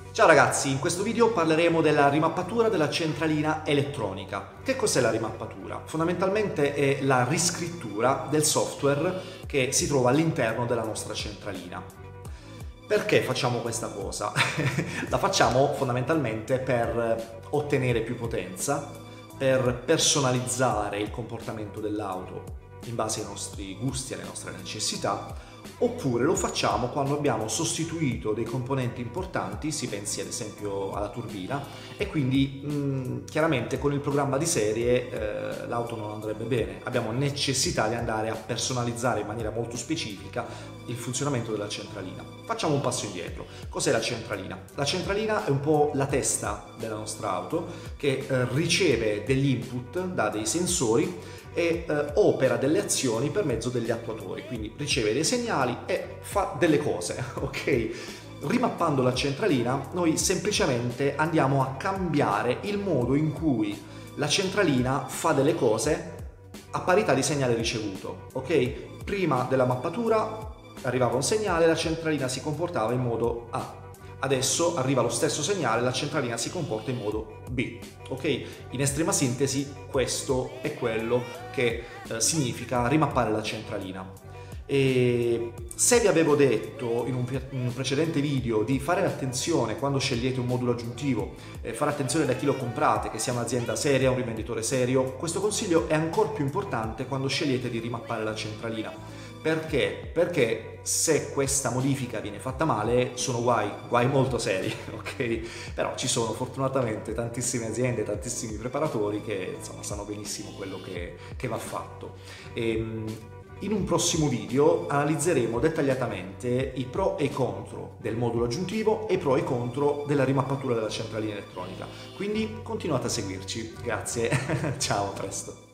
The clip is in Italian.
Ciao ragazzi, in questo video parleremo della rimappatura della centralina elettronica. Che cos'è la rimappatura? Fondamentalmente è la riscrittura del software che si trova all'interno della nostra centralina. Perché facciamo questa cosa? La facciamo fondamentalmente per ottenere più potenza, per personalizzare il comportamento dell'auto in base ai nostri gusti e alle nostre necessità, oppure lo facciamo quando abbiamo sostituito dei componenti importanti, si pensi ad esempio alla turbina, e quindi chiaramente con il programma di serie l'auto non andrebbe bene, abbiamo necessità di andare a personalizzare in maniera molto specifica il funzionamento della centralina. Facciamo un passo indietro. Cos'è la centralina? La centralina è un po' la testa della nostra auto che riceve degli input da dei sensori e opera delle azioni per mezzo degli attuatori, quindi riceve dei segnali e fa delle cose, ok? Rimappando la centralina noi semplicemente andiamo a cambiare il modo in cui la centralina fa delle cose a parità di segnale ricevuto, ok? Prima della mappatura arrivava un segnale, la centralina si comportava in modo A. Adesso arriva lo stesso segnale, la centralina si comporta in modo B, ok? In estrema sintesi questo è quello che significa rimappare la centralina. E se vi avevo detto in un precedente video di fare attenzione quando scegliete un modulo aggiuntivo, fare attenzione da chi lo comprate, che sia un'azienda seria, un rivenditore serio, questo consiglio è ancora più importante quando scegliete di rimappare la centralina. Perché? Perché se questa modifica viene fatta male sono guai molto seri, ok? Però ci sono fortunatamente tantissime aziende, tantissimi preparatori che insomma sanno benissimo quello che va fatto. In un prossimo video analizzeremo dettagliatamente i pro e i contro del modulo aggiuntivo e i pro e i contro della rimappatura della centralina elettronica. Quindi continuate a seguirci. Grazie, ciao, a presto.